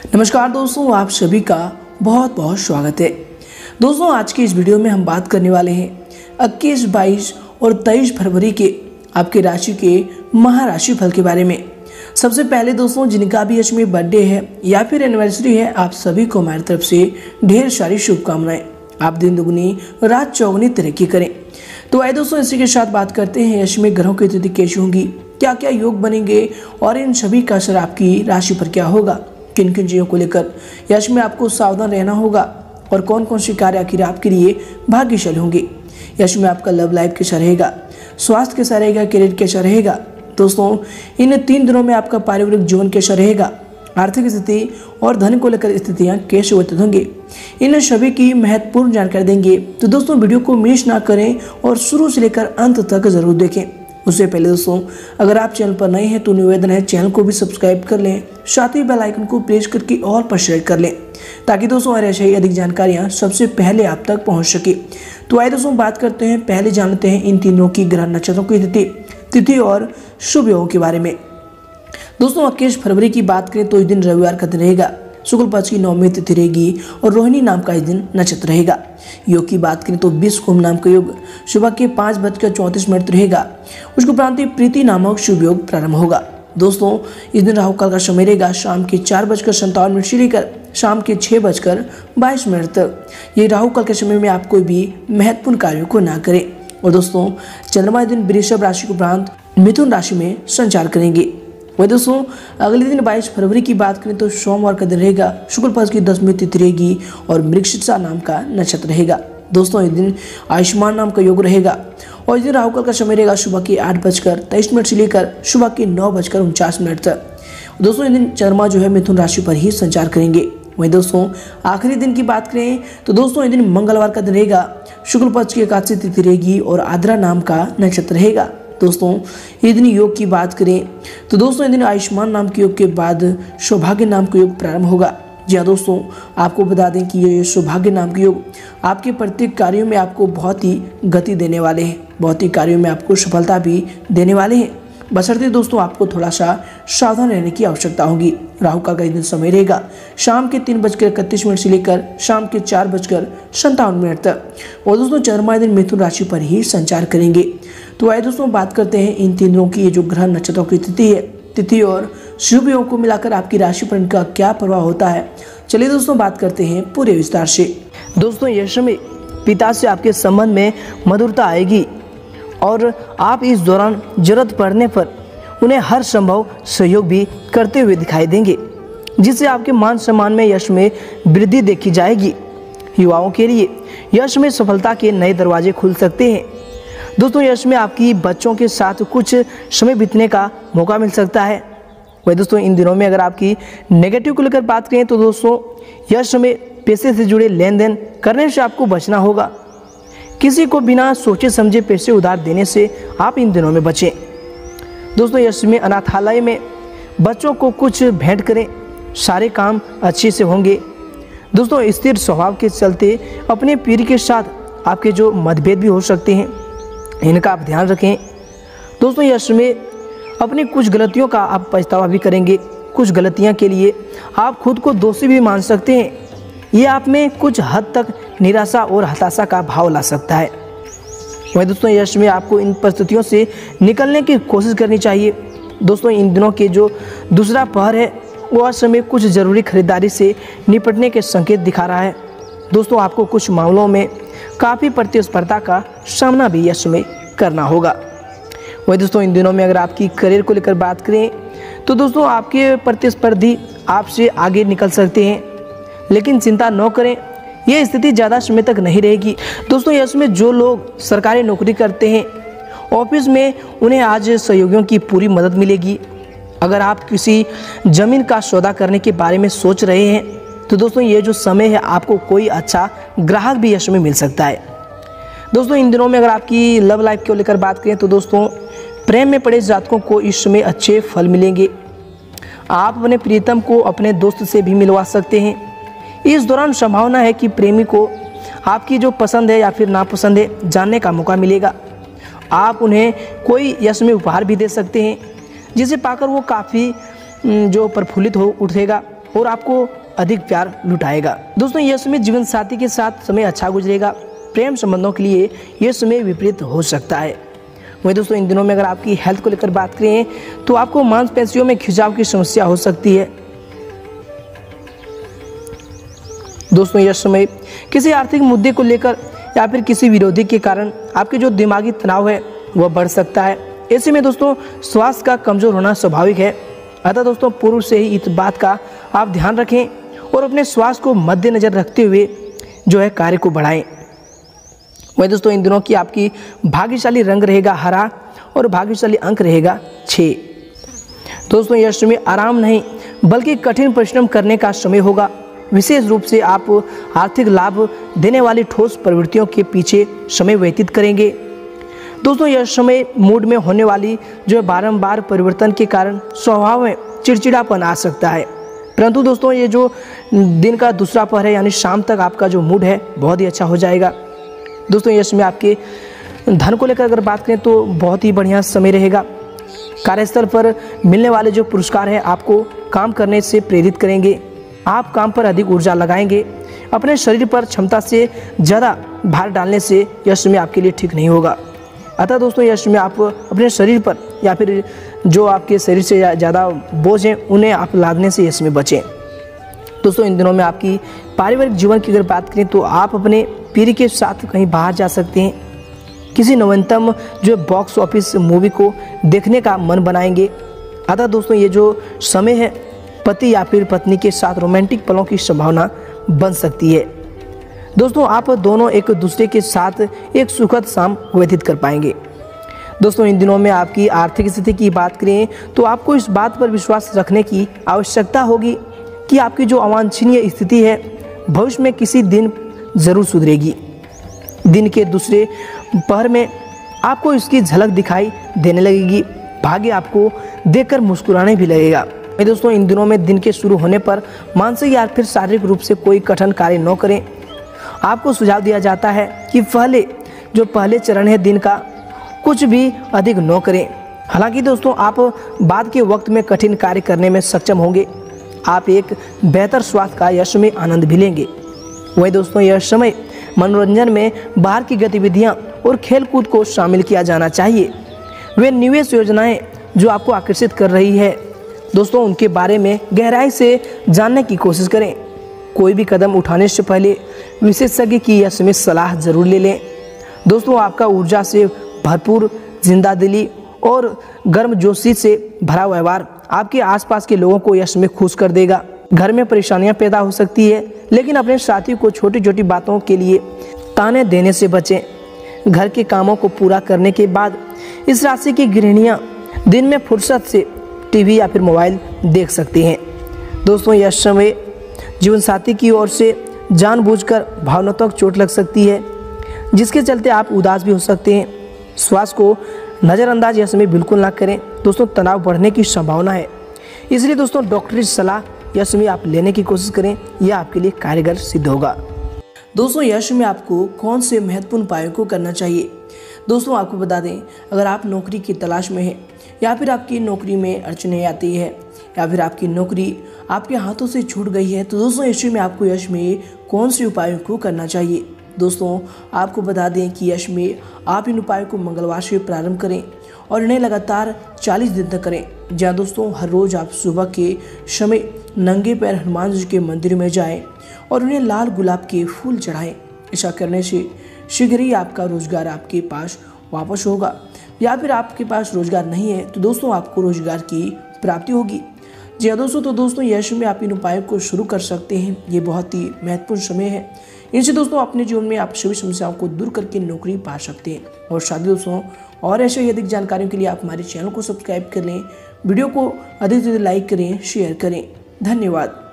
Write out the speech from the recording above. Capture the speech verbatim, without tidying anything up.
नमस्कार दोस्तों, आप सभी का बहुत बहुत स्वागत है। दोस्तों, आज की इस वीडियो में हम बात करने वाले हैं इक्कीस, बाईस और तेईस फरवरी के आपके राशि के महाराशि फल के बारे में। सबसे पहले दोस्तों, जिनका भी आज में बर्थडे है या फिर एनिवर्सरी है, आप सभी को हमारी तरफ से ढेर सारी शुभकामनाएं। आप दिन दुगनी रात चौगुनी तरक्की करें। तो आइए दोस्तों, इसी के साथ बात करते हैं यश में ग्रहों की स्थिति कैसी होंगी, क्या क्या योग बनेंगे और इन सभी का असर आपकी राशि पर क्या होगा, किन किन चीज़ों को लेकर यश में आपको सावधान रहना होगा और कौन कौन से कार्य आखिर आपके लिए भाग्यशाली होंगे। यश में आपका लव लाइफ कैसा रहेगा, स्वास्थ्य कैसा रहेगा, करियर कैसा रहेगा। दोस्तों, इन तीन दिनों में आपका पारिवारिक जीवन कैसा रहेगा, आर्थिक स्थिति और धन को लेकर स्थितियां कैसे व्यतीत होंगे, इन सभी की महत्वपूर्ण जानकारी देंगे। तो दोस्तों, वीडियो को मिस ना करें और शुरू से लेकर अंत तक जरूर देखें। उससे पहले दोस्तों, अगर आप चैनल पर नए हैं तो निवेदन है चैनल को भी सब्सक्राइब कर लें, साथ ही बेल आइकन को प्रेस करके ऑल पर सेलेक्ट कर लें, ताकि दोस्तों और ऐसे ही अधिक जानकारियां सबसे पहले आप तक पहुंच सके। तो आइए दोस्तों, बात करते हैं, पहले जानते हैं इन तीनों की ग्रह नक्षत्रों की स्थिति, तिथि और शुभ योगों के बारे में। दोस्तों, इक्कीस फरवरी की बात करें तो इस दिन रविवार का दिन रहेगा, शुक्ल पक्ष की नौवीं तिथि रहेगी और रोहिणी नाम का इस दिन नक्षत्र रहेगा। योग की बात करें तो बीस कुंभ नाम का योग सुबह के पाँच बजकर चौंतीस मिनट रहेगा। उसके उपरांत प्रीति नामक शुभ योग प्रारंभ होगा। दोस्तों, इस दिन राहु काल का समय रहेगा शाम के चार बजकर संतावन मिनट से लेकर शाम के छः बजकर बाईस मिनट तक। ये राहु काल के समय में आप कोई भी महत्वपूर्ण कार्यों को ना करें। और दोस्तों, चंद्रमा इस दिन वृषभ राशि के उपरांत मिथुन राशि में संचार करेंगे। वही दोस्तों, अगले दिन बाईस फरवरी की बात करें तो सोमवार का दिन रहेगा, शुक्ल पक्ष की दसवीं तिथि रहेगी और मृगशिरा नाम का नक्षत्र रहेगा। दोस्तों, इस दिन आयुष्मान नाम का योग रहेगा और इस दिन राहु काल का समय रहेगा सुबह के आठ बजकर तेईस मिनट से लेकर सुबह के नौ बजकर उनचास मिनट तक। दोस्तों, इस दिन चंद्रमा जो है मिथुन राशि पर ही संचार करेंगे। वहीं दोस्तों, आखिरी दिन की बात करें तो दोस्तों, इस दिन मंगलवार का दिन रहेगा, शुक्ल पक्ष की एकादशी तिथि रहेगी और आद्रा नाम का नक्षत्र रहेगा। दोस्तों, इस दिन योग की बात करें तो दोस्तों, इस दिन आयुष्मान नाम के योग के बाद सौभाग्य नाम का योग प्रारंभ होगा। जी हाँ दोस्तों, आपको बता दें कि ये सौभाग्य नाम के योग आपके प्रत्येक कार्यों में आपको बहुत ही गति देने वाले हैं, बहुत ही कार्यों में आपको सफलता भी देने वाले हैं। बशर्ते दोस्तों, आपको थोड़ा सा सावधान रहने की आवश्यकता होगी। राहु काल का इस दिन समय रहेगा शाम के तीन बजकर इकतीस मिनट से लेकर शाम के चार बजकर संतावन मिनट तक। और दोस्तों, चंद्रमा इस दिन मिथुन राशि पर ही संचार करेंगे। तो आइए दोस्तों, बात करते हैं इन तीन दिनों की ये जो ग्रह नक्षत्रों की तिथि है, तिथि और शुभ योग को मिलाकर आपकी राशि पर इनका क्या प्रभाव होता है। चलिए दोस्तों, बात करते हैं पूरे विस्तार से। दोस्तों, यश में पिता से आपके संबंध में मधुरता आएगी और आप इस दौरान जरूरत पड़ने पर उन्हें हर संभव सहयोग भी करते हुए दिखाई देंगे, जिससे आपके मान सम्मान में यश में वृद्धि देखी जाएगी। युवाओं के लिए यश में सफलता के नए दरवाजे खुल सकते हैं। दोस्तों, यश में आपकी बच्चों के साथ कुछ समय बिताने का मौका मिल सकता है। वही दोस्तों, इन दिनों में अगर आपकी नेगेटिव को लेकर बात करें तो दोस्तों, यश में पैसे से जुड़े लेन देन करने से आपको बचना होगा। किसी को बिना सोचे समझे पैसे उधार देने से आप इन दिनों में बचें। दोस्तों, यश में अनाथालय में बच्चों को कुछ भेंट करें, सारे काम अच्छे से होंगे। दोस्तों, स्थिर स्वभाव के चलते अपने पीढ़ी के साथ आपके जो मतभेद भी हो सकते हैं, इनका आप ध्यान रखें। दोस्तों, यश में अपनी कुछ गलतियों का आप पछतावा भी करेंगे। कुछ गलतियां के लिए आप खुद को दोषी भी मान सकते हैं। ये आप में कुछ हद तक निराशा और हताशा का भाव ला सकता है। वही दोस्तों, यश में आपको इन परिस्थितियों से निकलने की कोशिश करनी चाहिए। दोस्तों, इन दिनों के जो दूसरा पहर है वो आज समय कुछ ज़रूरी खरीदारी से निपटने के संकेत दिखा रहा है। दोस्तों, आपको कुछ मामलों में काफ़ी प्रतिस्पर्धा का सामना भी यश में करना होगा। वही दोस्तों, इन दिनों में अगर आपकी करियर को लेकर बात करें तो दोस्तों, आपके प्रतिस्पर्धी आपसे आगे निकल सकते हैं, लेकिन चिंता न करें, यह स्थिति ज़्यादा समय तक नहीं रहेगी। दोस्तों, यश में जो लोग सरकारी नौकरी करते हैं, ऑफिस में उन्हें आज सहयोगियों की पूरी मदद मिलेगी। अगर आप किसी ज़मीन का सौदा करने के बारे में सोच रहे हैं तो दोस्तों, ये जो समय है आपको कोई अच्छा ग्राहक भी यश में मिल सकता है। दोस्तों, इन दिनों में अगर आपकी लव लाइफ को लेकर बात करें तो दोस्तों, प्रेम में पड़े जातकों को इस समय अच्छे फल मिलेंगे। आप अपने प्रियतम को अपने दोस्त से भी मिलवा सकते हैं। इस दौरान संभावना है कि प्रेमी को आपकी जो पसंद है या फिर नापसंद है जानने का मौका मिलेगा। आप उन्हें कोई यश में उपहार भी दे सकते हैं, जिसे पाकर वो काफ़ी जो प्रफुल्लित हो उठेगा और आपको अधिक प्यार लुटाएगा। दोस्तों यह समय जीवन साथी के साथ समय अच्छा गुजरेगा। प्रेम संबंधों के लिए यह समय विपरीत हो सकता है। वही दोस्तों इन दिनों में अगर आपकी हेल्थ को लेकर बात करें तो आपको मांसपेशियों में खिंचाव की समस्या हो सकती है। दोस्तों यह समय किसी आर्थिक मुद्दे को लेकर या फिर किसी विरोधी के कारण आपके जो दिमागी तनाव है वह बढ़ सकता है। ऐसे में दोस्तों स्वास्थ्य का कमजोर होना स्वाभाविक है। अतः दोस्तों पूर्व से ही इस बात का आप ध्यान रखें और अपने स्वास्थ्य को मद्देनजर रखते हुए जो है कार्य को बढ़ाएं। वही दोस्तों इन दिनों की आपकी भाग्यशाली रंग रहेगा हरा और भाग्यशाली अंक रहेगा छः। दोस्तों यह समय आराम नहीं बल्कि कठिन परिश्रम करने का समय होगा। विशेष रूप से आप आर्थिक लाभ देने वाली ठोस प्रवृत्तियों के पीछे समय व्यतीत करेंगे। दोस्तों यह समय मूड में होने वाली जो बारंबार परिवर्तन के कारण स्वभाव में चिड़चिड़ापन आ सकता है, परंतु दोस्तों ये जो दिन का दूसरा पहर है यानी शाम तक आपका जो मूड है बहुत ही अच्छा हो जाएगा। दोस्तों यह समय आपके धन को लेकर अगर बात करें तो बहुत ही बढ़िया समय रहेगा। कार्यस्थल पर मिलने वाले जो पुरस्कार है आपको काम करने से प्रेरित करेंगे। आप काम पर अधिक ऊर्जा लगाएंगे। अपने शरीर पर क्षमता से ज़्यादा भार डालने से यह समय आपके लिए ठीक नहीं होगा। अतः दोस्तों यह समय आप अपने शरीर पर या फिर जो आपके शरीर से ज़्यादा बोझ हैं उन्हें आप लादने से इसमें बचें। दोस्तों इन दिनों में आपकी पारिवारिक जीवन की अगर बात करें तो आप अपने पीढ़ी के साथ कहीं बाहर जा सकते हैं। किसी नवीनतम जो बॉक्स ऑफिस मूवी को देखने का मन बनाएंगे। अतः दोस्तों ये जो समय है पति या फिर पत्नी के साथ रोमांटिक पलों की संभावना बन सकती है। दोस्तों आप दोनों एक दूसरे के साथ एक सुखद शाम व्यतीत कर पाएंगे। दोस्तों इन दिनों में आपकी आर्थिक स्थिति की बात करें तो आपको इस बात पर विश्वास रखने की आवश्यकता होगी कि आपकी जो अवांछनीय स्थिति है भविष्य में किसी दिन ज़रूर सुधरेगी। दिन के दूसरे पहर में आपको इसकी झलक दिखाई देने लगेगी। भाग्य आपको देखकर मुस्कुराने भी लगेगा। दोस्तों इन दिनों में दिन के शुरू होने पर मानसिक या फिर शारीरिक रूप से कोई कठिन कार्य न करें। आपको सुझाव दिया जाता है कि पहले जो पहले चरण है दिन का कुछ भी अधिक न करें। हालांकि दोस्तों आप बाद के वक्त में कठिन कार्य करने में सक्षम होंगे। आप एक बेहतर स्वास्थ्य का यश में आनंद भी लेंगे। वही दोस्तों यह समय मनोरंजन में बाहर की गतिविधियां और खेलकूद को शामिल किया जाना चाहिए। वे निवेश योजनाएं जो आपको आकर्षित कर रही है दोस्तों उनके बारे में गहराई से जानने की कोशिश करें। कोई भी कदम उठाने से पहले विशेषज्ञ की यह समय सलाह जरूर ले लें। दोस्तों आपका ऊर्जा से भरपूर जिंदादिली और गर्मजोशी से भरा व्यवहार आपके आसपास के लोगों को यह समय खुश कर देगा। घर में परेशानियां पैदा हो सकती है लेकिन अपने साथी को छोटी छोटी बातों के लिए ताने देने से बचें। घर के कामों को पूरा करने के बाद इस राशि की गृहिणियां दिन में फुर्सत से टीवी या फिर मोबाइल देख सकती हैं। दोस्तों यह समय जीवन साथी की ओर से जानबूझकर भावनात्मक चोट लग सकती है जिसके चलते आप उदास भी हो सकते हैं। स्वास्थ्य को नज़रअंदाज यह समय बिल्कुल ना करें। दोस्तों तनाव बढ़ने की संभावना है, इसलिए दोस्तों डॉक्टरी सलाह यह समय आप लेने की कोशिश करें, यह आपके लिए कारगर सिद्ध होगा। दोस्तों यह समय आपको कौन से महत्वपूर्ण उपायों को करना चाहिए। दोस्तों आपको बता दें अगर आप नौकरी की तलाश में हैं या फिर आपकी नौकरी में अड़चने आती है या फिर आपकी नौकरी आपके हाथों से छूट गई है तो दोस्तों यश में आपको यश में कौन से उपायों को करना चाहिए। दोस्तों आपको बता दें कि यश में आप इन उपायों को मंगलवार से प्रारंभ करें और इन्हें लगातार चालीस दिन तक करें। जहाँ दोस्तों हर रोज़ आप सुबह के समय नंगे पैर हनुमान जी के मंदिर में जाएं और उन्हें लाल गुलाब के फूल चढ़ाएं। ऐसा करने से शीघ्र ही आपका रोजगार आपके पास वापस होगा, या फिर आपके पास रोजगार नहीं है तो दोस्तों आपको रोजगार की प्राप्ति होगी। जी हाँ दोस्तों, तो दोस्तों यह समय आप इन उपायों को शुरू कर सकते हैं। ये बहुत ही महत्वपूर्ण समय है। इनसे दोस्तों अपने जीवन में आप सभी समस्याओं को दूर करके नौकरी पा सकते हैं। और साथ ही दोस्तों और ऐसे अधिक जानकारियों के लिए आप हमारे चैनल को सब्सक्राइब कर लें, वीडियो को अधिक से अधिक लाइक करें, शेयर करें। धन्यवाद।